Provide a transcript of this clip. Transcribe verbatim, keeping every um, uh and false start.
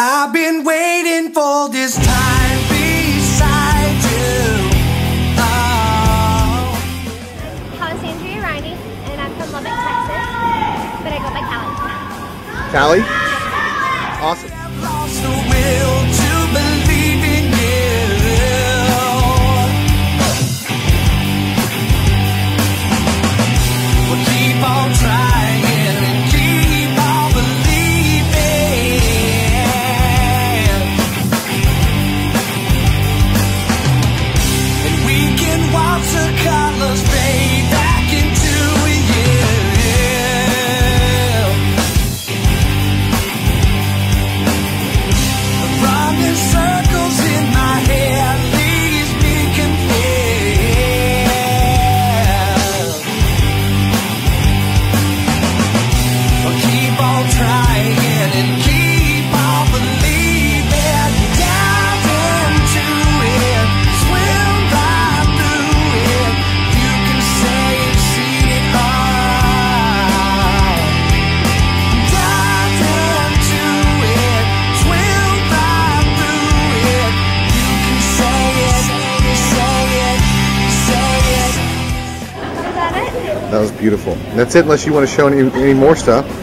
I've been waiting for this time beside you. Oh. Kalisandria, Riney, and I'm from Lubbock, Texas, but I go by Callie. Callie? Awesome. I've lost the will to believe in you. We'll keep on trying and keep on believing. And we can watch the colors fade back into you. Running circles in my head leaves me confused. I'll keep on trying and keep on believing. Dive into it, swim right through it. You can say you've seen it all. Dive into it, swim right through it. You can say it, say it, say it. Is that it? That was beautiful. That's it, unless you want to show any, any more stuff.